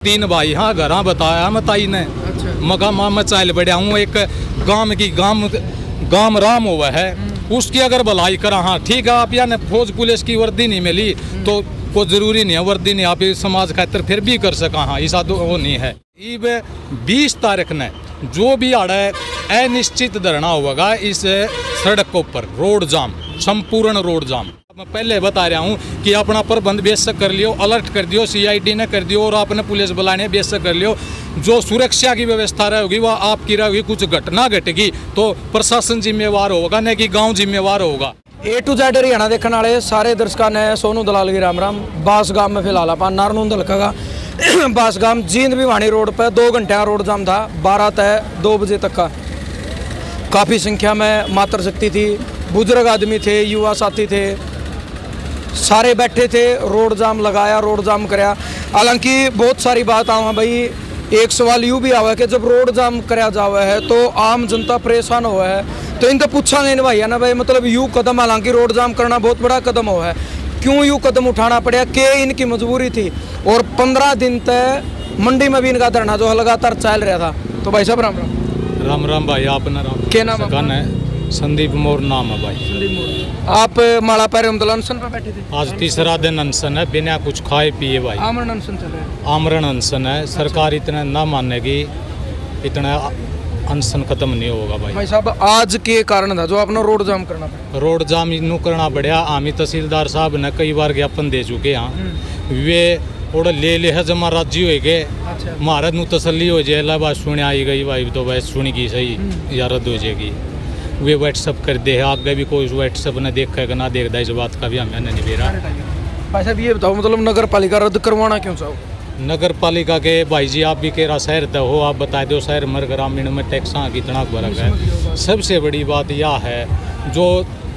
तीन भाई हाँ घरा बताया मताई ने। मगा माँ मैं चाल बढ़िया हूँ एक गांव राम हुआ है उसकी अगर भलाई करा हाँ ठीक है। आप या फौज पुलिस की वर्दी नहीं मिली तो कोई जरूरी नहीं है वर्दी नहीं आप समाज खातर फिर भी कर सका हाँ ऐसा तो वो नहीं है। इब 20 तारीख ने जो भी आड़ा है अनिश्चित धरना होगा इस सड़क के ऊपर रोड जाम संपूर्ण रोड जाम। मैं पहले बता रहा हूँ कि अपना प्रबंध बेशक कर लियो अलर्ट कर दियो CID ने कर दियो और आपने पुलिस बुलाने बेशक कर लियो। जो सुरक्षा की व्यवस्था रहेगी वह आपकी रहेगी। कुछ घटना घटेगी तो प्रशासन जिम्मेवार होगा नहीं कि गांव जिम्मेवार होगा। A to Z हरियाणा देखने वाले सारे दर्शकों ने सोनू दलाल की राम राम। बासगाम में फिलहाल आप नारनूंद हल्का का बासगाम जींद भिवानी रोड पर 2 घंटे रोड जाम था 12 तय 2 बजे तक का। काफ़ी संख्या में मातृशक्ति थी बुजुर्ग आदमी थे युवा साथी थे सारे बैठे थे। रोड जाम लगाया रोड जाम कराया। हालांकि बहुत सारी बात आवा भाई एक सवाल यूँ भी आवा है कि जब रोड जाम कराया जावा है तो आम जनता परेशान हुआ है तो इनका पूछा नहीं भाई है ना भाई मतलब यूँ कदम हालांकि रोड जाम करना बहुत बड़ा कदम हुआ है क्यों यूँ कदम उठाना पड़ा कि इनकी मजबूरी थी। और 15 दिन तक मंडी में भी इनका धरना जो लगातार चल रहा था। तो भाई साहब राम राम। राम राम भाई आपने राम क्या नाम है? संदीप मोर नाम है भाई। संदीप मोर। आप माला पैर अनशन पर बैठे थे? आज तीसरा दिन अनशन है बिना कुछ खाए पिए भाई। आमरण अनशन चल रहा है। आमरण अनशन है। सरकार इतना ना मानेगी इतना अनशन खत्म नहीं होगा भाई। भाई साहब आज के कारण था जो आपने रोड जाम करना पड़ा? रोड जाम इनू करना पड़ा। आमी तहसीलदार साहब ने कई बार ज्ञापन दे चुके हैं वे और ले है जमा राजी हो गए। अच्छा। महाराज नू तसल्ली हो जाए बात सुने आई गई भाई तो बस सुनी की सही या रद्द हो जाएगी। वे व्हाट्सअप कर दे आगे भी कोई व्हाट्सअप ने देखा ना देखता इस बात का भी हमें नहीं बेरा। भाई साहब ये बताओ मतलब नगर पालिका रद्द करवाना क्यों चाहो? नगर पालिका के भाई जी आप भी केरा शहर तो हो आप बता दो शहर मर ग्रामीण में टैक्सा कितना फर्क है। सबसे बड़ी बात यह है जो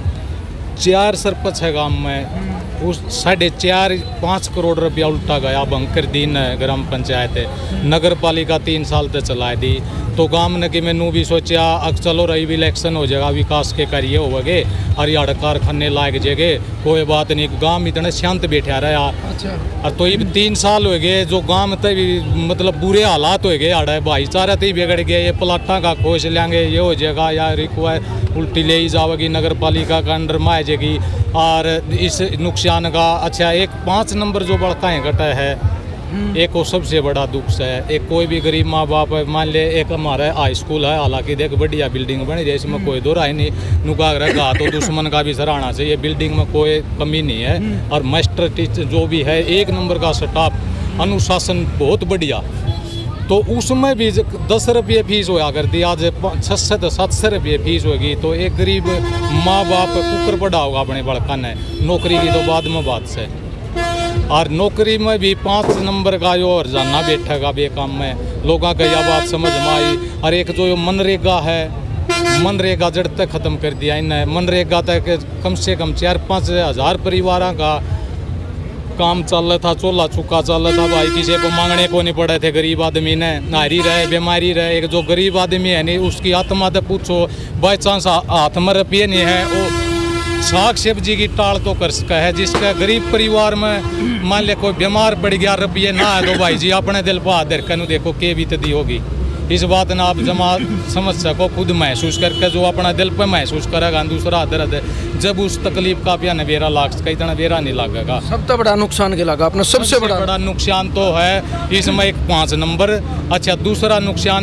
4 सरपंच है गांव में उस 4.5-5 करोड़ रुपया उल्टा गया बंकर दीन ग्राम पंचायत नगर पालिका 3 साल तक चला दी। तो गांव ने कि मैनू भी सोचा अब चलो रही भी इलेक्शन हो जाएगा विकास के करिए होगे हरियाणा कारखाने लाग जाएंगे कोई बात नहीं। गांव इतने शांत बैठा रहा। अच्छा। तो ये 3 साल हो गए जो गांव तभी मतलब बुरे हालात हो गए आड़ा भाईचारा तो ही बिगड़ गए। ये प्लाटा का खोज लेंगे ये हो जाएगा या रिक्वायर उल्टी ले ही जाएगी नगर पालिका का अंडर में आ जाएगी और इस नुकसान का। अच्छा एक 5 नंबर जो बड़काएँ घटा है एक वो सबसे बड़ा दुख है। एक कोई भी गरीब माँ बाप मान ले एक हमारा हाई स्कूल है हालांकि देख बढ़िया बिल्डिंग बनी रही इसमें कोई दो राय नहीं नुका रखा तो दुश्मन का भी सराहना चाहिए। बिल्डिंग में कोई कमी नहीं है और मास्टर टीचर जो भी है 1 नंबर का स्टाफ अनुशासन बहुत बढ़िया। तो उसमें भी 10 रुपये फीस होया करती आज 600-700 रुपये फीस होगी। तो एक गरीब माँ बाप कुकर पड़ा होगा अपने बड़का ने नौकरी की तो बाद में बात से और नौकरी में भी 5 नंबर का जो रोजाना बैठेगा बेकाम में लोगों का यह बात समझ में आई। और एक जो मनरेगा है मनरेगा जड़ तक ख़त्म कर दिया इन्हें। मनरेगा तक कम से कम 4-5 हज़ार परिवारों का काम चल रहा था चोला चुका चल रहा था भाई किसी को मांगने को नहीं पड़े थे गरीब आदमी ने नारी रहे बीमारी रहे। एक जो गरीब आदमी है नहीं उसकी आत्मा तो पूछो बाई चांस हाथ में रुपये नहीं है वो साग सब्जी की टाल तो कर सका है। जिसका गरीब परिवार में मान ले कोई बीमार पड़ गया रुपये ना है तो भाई जी अपने दिल पर हाथ धरकर देखो के बीतती होगी। इस बात ना आप जमा समझ सको खुद महसूस करके जो अपना दिल पर महसूस करेगा दूसरा दर्द जब उस तकलीफ का भी नबेरा लाग सका इतना बेरा नहीं लगेगा। सबसे बड़ा नुकसान के लगा अपना सबसे बड़ा नुकसान तो है इसमें एक 5 नंबर। अच्छा दूसरा नुकसान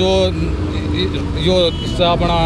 यो अपना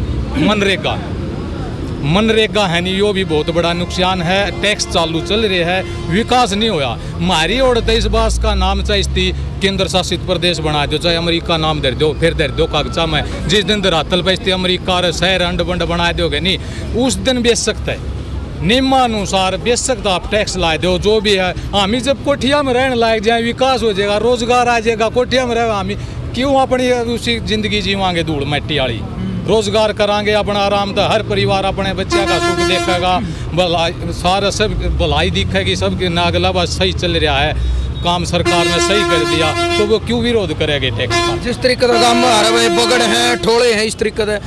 मनरेगा है नहीं यो भी बहुत बड़ा नुकसान है। टैक्स चालू चल रहे है विकास नहीं होया। हमारी और इस बात का नाम चाहिए केंद्र शासित प्रदेश बना दो चाहे अमेरिका नाम दे दो फिर दे दो कागजा में जिस दिन धरातल पे अमेरिका शहर अंड बंड बना दोगे नहीं उस दिन बेच सकता है नियमानुसार बेच सकता आप टैक्स ला दो जो भी है। हम जब कोठिया में रहने लायक जाए विकास हो जाएगा रोजगार आ जाएगा कोठिया में रहे हम क्यों अपनी उसी जिंदगी जीवांगे धूल मिट्टी वाली। रोजगार करांगे अपना आराम तो हर परिवार अपने बच्चे का सुख देखेगा सारा सब भलाई दिखेगी सबकी नागला बस सही चल रहा है काम सरकार ने सही कर दिया तो वो क्यों विरोध करेंगे टैक्स का। जिस तरीके का काम आ रहा है बगड़ है ठोड़े हैं इस तरीके से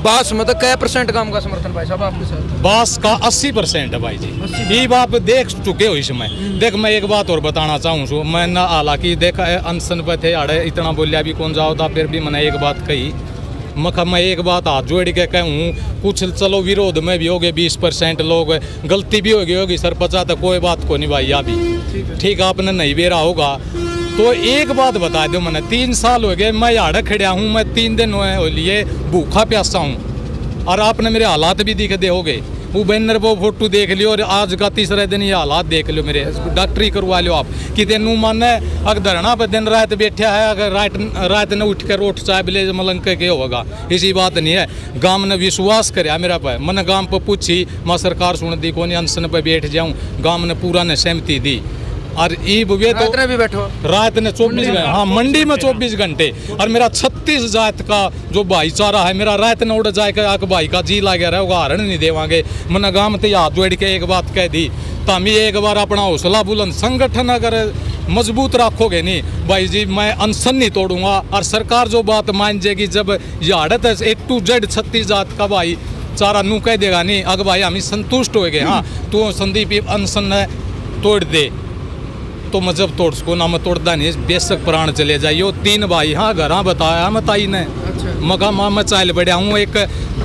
बास में तो कै % काम का समर्थन भाई साहब आपके साथ? बास का 80% है भाई जी। ये आप देख चुके हो इसमें। देख मैं एक बात और बताना चाहूँ, मैं ना हालांकि देखा है अनशन पे थे आड़े इतना बोलिया भी कौन जाओ था, फिर भी मैंने एक बात कही, मैं एक बात हाथ जोड़ के कहूँ, कुछ चलो विरोध में भी हो गए 20% लोग, गलती भी होगी सर 50 तो कोई बात को नहीं भाई अभी ठीक आपने नहीं बेरा होगा। तो एक बात बता दो, मैंने 3 साल हो गए मैं यार खड़ा हूँ, मैं 3 दिन हो लिए भूखा प्यासा हूँ और आपने मेरे हालात भी दिख दे होगे, वो बैनर वो फोटो देख लियो और आज का तीसरा दिन ये हालात देख लो मेरे, डॉक्टरी करवा लो आप कि तेनू मन है अगर धरना पर दिन रात बैठा है, अगर रात ने उठ कर रोट चाय बिले मलंग के होगा, इसी बात नहीं है। गांव ने विश्वास कराया मेरा पे, मैंने गांव पर पूछी मैं सरकार सुन दी कौन अनशन पर बैठ जाऊँ, गांव ने पूरा ने सहमति दी और ई वे तो भी बैठो रात ने 24 घंटे, हाँ मंडी में 24 घंटे और मेरा 36 जात का जो भाईचारा है मेरा रात ने उड़ जाए आक भाई का जी लागे रहेगा, हरण नहीं देवांगे। मैंने गांव में हाथ जोड़ के एक बात कह दी, तामी एक बार अपना हौसला बुलंद संगठन अगर मजबूत रखोगे नहीं भाई जी मैं अनशन नहीं तोड़ूंगा और सरकार जो बात मान जाएगी, जब याड़त A to Z 36 जात का भाई चारा नू कह देगा नहीं अगर भाई हम संतुष्ट हो गए, हाँ तो संदीप अनशन तोड़ दे तो मैं जब तोड़ सको ना मैं तोड़ता नहीं, बेशक प्राण चले जाइयो। 3 भाई हाँ घर बताया मैं ताई ने मगा माँ मैं चाल बढ़िया हूँ, एक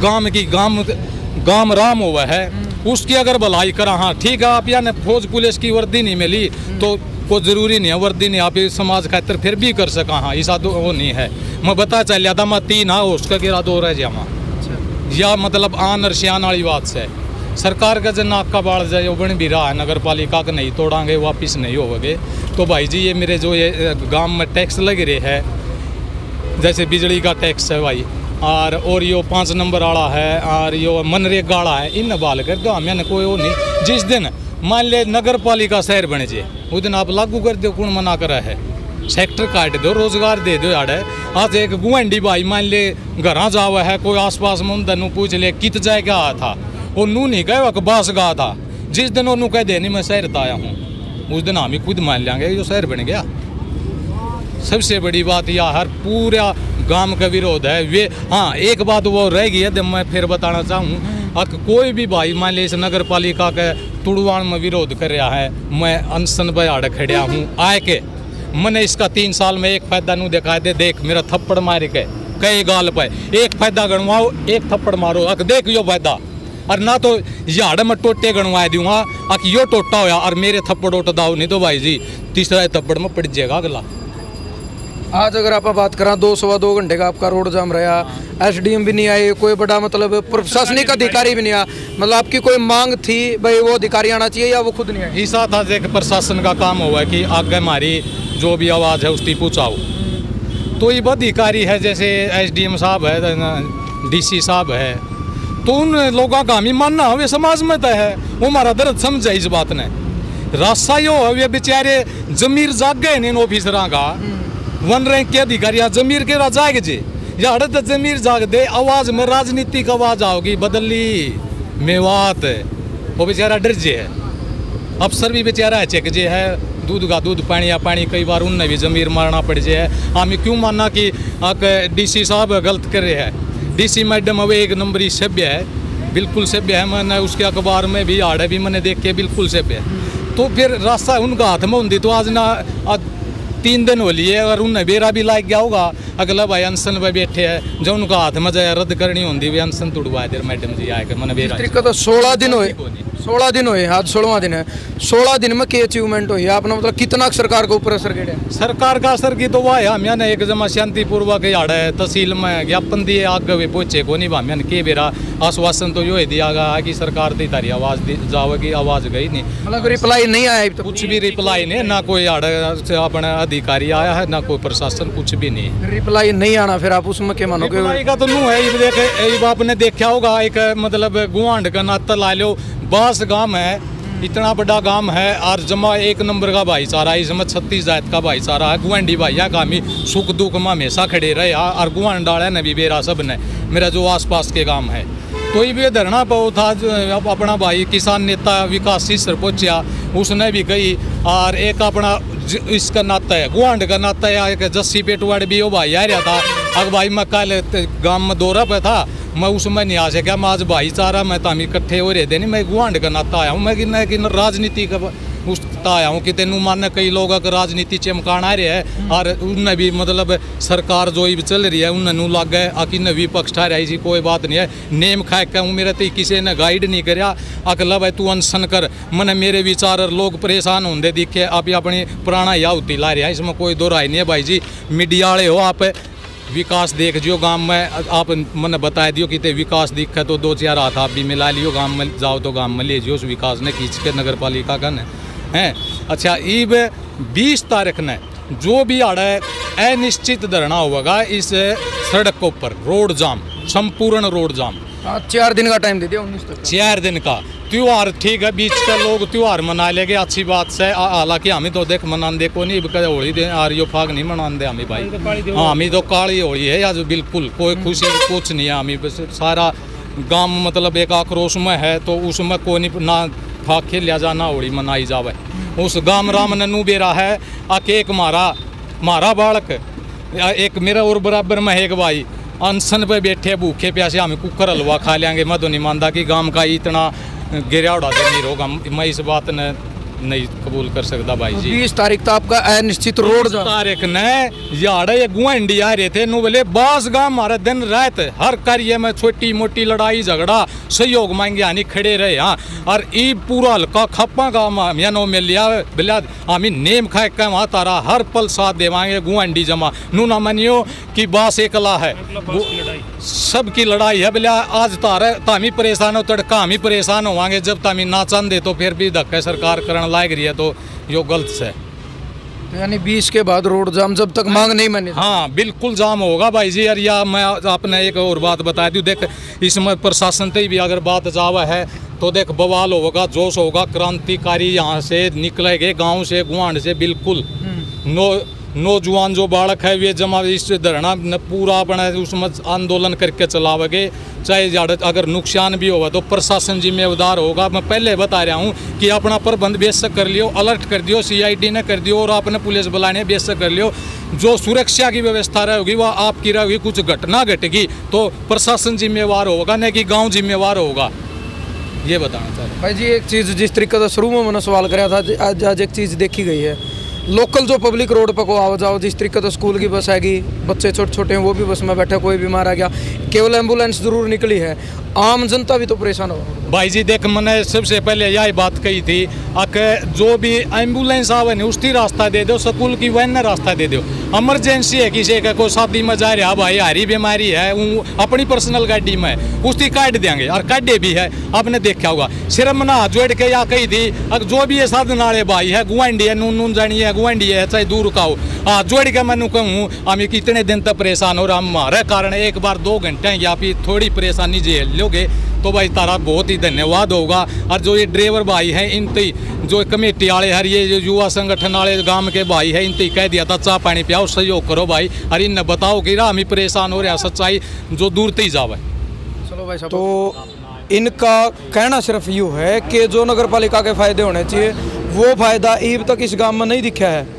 गांव राम हुआ है उसकी अगर भलाई करा, हाँ ठीक है आप यानी फौज पुलिस की वर्दी नहीं मिली तो कोई ज़रूरी नहीं है वर्दी नहीं आप समाज खातर फिर भी कर सका, हाँ ऐसा तो वो नहीं है। मैं बता चल जाता मैं 3 हाँ उसका गिरा 2 रह जावा या मतलब आन और सियान वाली बात से सरकार का जो नाक का बाढ़ जाए वो बन भी रहा है, नगर पालिका का नहीं तोड़ांगे वापिस नहीं होगे। तो भाई जी ये मेरे जो ये गांव में टैक्स लग रहे है, जैसे बिजली का टैक्स है भाई और यो 5 नंबर वाला है और यो मनरेगा वाला है, इन बाल कर दो हमें कोई वो नहीं। जिस दिन मान ले नगर पालिका शहर बने जे उस दिन आप लागू कर दो, कौन मना करा है, सेक्टर काट दो रोजगार दे दो यार। आज एक गुआंढी भाई मान ले घर जावा है कोई आसपास में उन पूछ ले कित जाए क्या आया था, वो नू नहीं कहे बास गा था, जिस दिन वो कह दे नहीं मैं शहर आया हूँ उस दिन हम ही खुद मान लेंगे जो शहर बन गया। सबसे बड़ी बात यह हर पूरा गांव का विरोध है वे। हाँ एक बात वो रह गई है मैं फिर बताना चाहूँ, अगर कोई भी भाई मान लीजिए इस नगर पालिका के तुड़वान में विरोध कर रहा है, मैं अनशन पर आड़ खड़ा हूँ आए के मैंने इसका 3 साल में एक फायदा नू दिखा दे, देख मेरा थप्पड़ मार के कई गाल पे एक फायदा गणवाओ एक थप्पड़ मारो अक देख यो फायदा, और ना तो याड़ में टोटे गणवा दूंगा अक यो टोटा होया और मेरे थप्पड़ उठ दाओ नहीं तो भाई जी तीसरा थप्पड़ में पड़ जाएगा अगला। आज अगर आप बात करें 2-2.25 घंटे का आपका रोड जाम रहा, SDM भी नहीं आए, कोई बड़ा मतलब प्रशासनिक अधिकारी भी नहीं आया, मतलब आपकी कोई मांग थी भाई वो अधिकारी आना चाहिए या वो खुद नहीं आए? ऐसा था एक प्रशासन का काम हुआ कि आगे हमारी जो भी आवाज़ है उसकी पूछाओ, तो ये अधिकारी है जैसे SDM साहब है DC साहब है, तो उन लोगों का हमें मानना हो समाज में तय है, वो हमारा दर्द समझे इस बात ने। रास्ता यो है वे बेचारे जमीर जाग गए इन ऑफिसर का, 1 रैंक के अधिकारी जमीर के जाग जे या हड़त जमीर जाग दे, आवाज में राजनीतिक आवाज आओगी बदली मेवात वो बेचारा डर जे है, अफसर भी बेचारा चेक जे है, दूध का दूध पानी या पानी, कई बार उनने भी जमीर मारना पड़ जाए। हमें क्यों मानना कि DC साहब गलत कर रहे हैं, DC मैडम अब 1 नंबरी सभ्य है, बिल्कुल सभ्य है, मैंने उसके अखबार में भी आड़े भी मैंने देख के बिल्कुल सभ्य है। तो फिर रास्ता उनका हाथ में होती तो आज ना 3 दिन हो लिए और उन्हें बेरा भी लाग गया होगा, अगला भाई अनशन पे बैठे हैं जो उनका हाथ में जाए रद्द करनी होती वे अनशन तुड़वा दे मैडम जी आए मैंने बेरा तो 16 दिन हुए 16 दिन हुए, आज 16वां दिन है, 16 दिन में क्या अचीवमेंट हुई आपने, मतलब कितना सरकार के ऊपर असर गिरा? सरकार का असर की तो वाह हमने एक जमा शांतिपूर्वक याड़ है तहसील में ज्ञापन दिए आगे वे पहुंचे को नहीं हमने के बेरा आश्वासन तो यो ही दिया गया कि सरकार दी तारी आवाज जाओगी, आवाज गई नहीं, मतलब रिप्लाई नहीं आया तो कुछ भी रिप्लाई नहीं, ना कोई याड़ अपना अधिकारी आया है ना कोई प्रशासन, कुछ भी नहीं रिप्लाई नहीं आना, फिर आप उसमें क्या मानोगे? रिप्लाई का तो नू है आपने देखा होगा एक मतलब गुआंढ का नाता ला लो, बास गांव है इतना बड़ा गांव है और जमा 1 नंबर का भाईचारा, इसमें 36 जात का भाईचारा है, गुआंढी भैया का हमें सुख दुख में हमेशा खड़े रहे और गुआंढ डाले ने भी बेरा सब ने मेरा जो आसपास के गांव है। तो ये धरना पर था अपना भाई किसान नेता विकास सिसर पहुंचा, उसने भी कही और एक अपना इसका नाता है, गुआंड का नाता है। एक जस्सी पेटवाड़ भी वो भाई आ रहा था, अगर भाई मैं कल गांव में दौरा पे था, मैं उसमें नहीं आ सका, मैं आज भाईचारा में तामी इकट्ठे हो रहे थे नहीं, मैं गुआंड का नाता आया हूँ। मैं कि राजनीति का उसता आया हूँ कि तेनू मानने कई लोग अगर राजनीति चमकान आ रहे हैं और उनने भी मतलब सरकार जो भी चल रही है उन्होंने लग गए आकि न विपक्ष ठहरा जी कोई बात नहीं है, नेम खा के हूँ मेरे तो किसी ने गाइड नहीं कराया अकल भाई तू अनशन कर, मैंने मेरे विचार लोग परेशान होंगे दिखे, आप अपनी पुराना यावती ला रहे हैं, इसमें कोई दो राय नहीं है। भाई जी मीडिया वाले हो, आप विकास देख जियो गांव में, आप मैंने बता दियो कि ते विकास दिखा तो 2-4 हाथ आप भी मिला लियो, गांव में जाओ तो गांव में ले जियो उस विकास ने खींच के नगर पालिका का ने हैं। अच्छा ईब 20 तारीख ने जो भी आड़ा है अनिश्चित धरना होगा इस सड़क के ऊपर, रोड जाम, संपूर्ण रोड जाम। 4 दिन का टाइम दे दिया, 19 तक 4 दिन का त्योहार ठीक है, बीच का लोग त्योहार मना लेंगे, अच्छी बात से। हालांकि हमें तो देख मनाते को नहीं, होली दे आरियो फाग नहीं मनाते हमें भाई, हाँ हमें तो काली होली है आज, बिल्कुल कोई खुशी कुछ नहीं है। हमें बस सारा गांव मतलब एक आक्रोश में है, तो उसमें कोई नहीं ना फाग खेलिया जाना होली मनाई जावे। उस गांव राम ननू बेरा है आके एक मारा बालक, एक मेरा और बराबर में एक भाई अनशन पे बैठे भूखे प्यासे, हमें कुकर हलवा खा लेंगे। मैं तो नहीं मानता कि गांव का इतना गिरा उड़ा दे नहीं होगा, मैं इस बात ने नहीं कबूल कर सकता भाई जी। 20 तारीख तो आपका अनिश्चित रोड तारीख ने यार ये गुआंढी आ रहे थे नु बोले बास गांव हमारे दिन रात हर कार्य में छोटी मोटी लड़ाई झगड़ा सहयोग मांगे आनी खड़े रहे। हाँ और ई पूरा हल्का खप्पा गाँव नो में लिया बिला हमें नेम खाए का वहाँ तारा हर पल साथ देवाएंगे गुआंढी जमा नू ना मानियो कि बास एकला है, सबकी लड़ाई है बिला। आज तारा तामी परेशान हो तड़का हम ही परेशान होवांगे, जब तामी ना चांदे तो फिर भी धक्के सरकार करने लायक रही है तो यो गलत है। यानी 20 के बाद रोड जाम जब तक मांग नहीं मानी। हाँ बिल्कुल जाम होगा भाई जी। यार या मैं आपने एक और बात बता दूं, देख इसमें प्रशासन से भी अगर बात जावा है तो देख बवाल होगा, जोश होगा, क्रांतिकारी यहाँ से निकलेंगे गांव से गुआंढ से बिल्कुल। नौजवान जो बालक है वे जमा इस धरना पूरा अपना उसमें आंदोलन करके चलावेंगे, चाहे अगर नुकसान भी होगा तो प्रशासन जिम्मेदार होगा। मैं पहले बता रहा हूँ कि अपना प्रबंध बेशक कर लियो, अलर्ट कर दियो, CID ने कर दियो और आपने पुलिस बुलाने बेशक कर लियो। जो सुरक्षा की व्यवस्था रहेगी वह आपकी रहेगी, कुछ घटना घटेगी तो प्रशासन जिम्मेवार होगा, नहीं कि गाँव जिम्मेवार होगा। ये बताना चाह रहा भाई जी। एक चीज़ जिस तरीके से शुरू में मैंने सवाल कराया था, आज एक चीज़ देखी गई है, लोकल जो पब्लिक रोड पर को आओ जाओ, जिस तरीके से स्कूल की बस आएगी, बच्चे छोटे छोटे हैं वो भी बस में बैठे, कोई बीमार आ गया, केवल एम्बुलेंस जरूर निकली है, आम जनता भी तो परेशान हो भाई जी। देख मैंने सबसे पहले यही बात कही थी कि जो भी एम्बुलेंस आवे नहीं उसकी रास्ता दे दो, स्कूल की वैन ने रास्ता दे दो। इमरजेंसी है किसी का, कोई शादी में जा रहा भाई, हरी बीमारी है, अपनी पर्सनल गाड़ी में उसकी काट देंगे और काटे भी है, आपने देखा होगा। सिर्फ मैंने हाथ जोड़ के या कही थी अगर जो भी ये साधन वाले भाई है, गुआंढी है, नून जानी है, गुआंढी है, चाहे दूर का हो, हाथ जोड़ के मैंने कहूँ हमें कितने दिन तक परेशान हो रहा, हमारे कारण एक बार 2 घंटे या फिर थोड़ी परेशानी झेल लोगे तो भाई तारा बहुत ही धन्यवाद होगा। और जो ये ड्राइवर भाई हैं इनते जो कमेटी वाले हैं, ये युवा संगठन वाले गांव के भाई हैं, इनते कह दिया था चाह पानी पियाओ, सहयोग करो भाई, और इन बताओ कि हम ही परेशान हो रहे हैं, सच्चाई जो दूर ही जावे। चलो भाई साहब, तो इनका कहना सिर्फ यूँ है कि जो नगर पालिका के फायदे होने चाहिए वो फायदा ईब तक इस गाँव में नहीं दिखा है।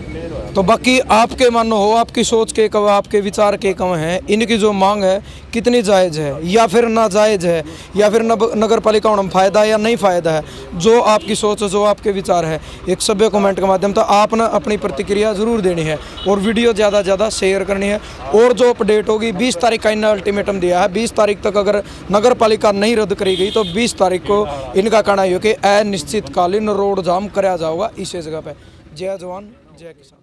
तो बाकी आपके मानो हो, आपकी सोच के कव, आपके विचार के कव हैं, इनकी जो मांग है कितनी जायज़ है या फिर नाजायज़ है, या फिर नगर पालिका में फ़ायदा या नहीं फ़ायदा है, जो आपकी सोच, जो आपके विचार है, एक सभ्य कमेंट के माध्यम से आपने अपनी प्रतिक्रिया ज़रूर देनी है और वीडियो ज़्यादा से ज़्यादा शेयर करनी है। और जो अपडेट होगी 20 तारीख का इन्हें अल्टीमेटम दिया है, 20 तारीख तक अगर नगर पालिका नहीं रद्द करी गई तो 20 तारीख को इनका कहना है कि अनिश्चितकालीन रोड जाम कराया जाएगा इस जगह पर। जय जवान जय किसान।